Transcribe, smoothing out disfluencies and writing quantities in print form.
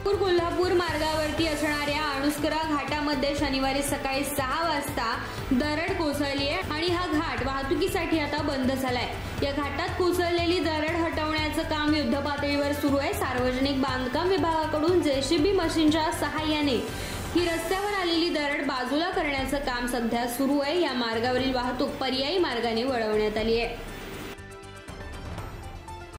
कोल्हापूर मार्गावरती असणाऱ्या अणुस्कुरा घाटामध्ये शनिवारी सकाळी 6 वाजता दरड कोसळली आहे आणि हा घाट वाहतुकीसाठी आता बंद झालाय। या घाटात कोसळलेली दरड हटवण्याचं काम युद्धपातळीवर सुरू आहे। सार्वजनिक बांधकाम विभागाकडून जेसीबी मशीनच्या सहाय्याने ही रस्त्यावर आलेली दरड बाजूला करण्याचं काम सध्या सुरू आहे। या मार्गावरील वाहतूक पर्यायी मार्गाने वळवण्यात आली आहे।